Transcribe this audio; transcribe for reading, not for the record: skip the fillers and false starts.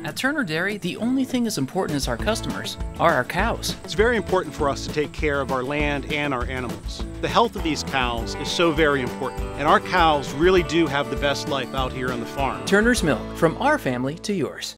At Turner Dairy, the only thing as important as our customers are our cows. It's very important for us to take care of our land and our animals. The health of these cows is so very important, and our cows really do have the best life out here on the farm. Turner's Milk, from our family to yours.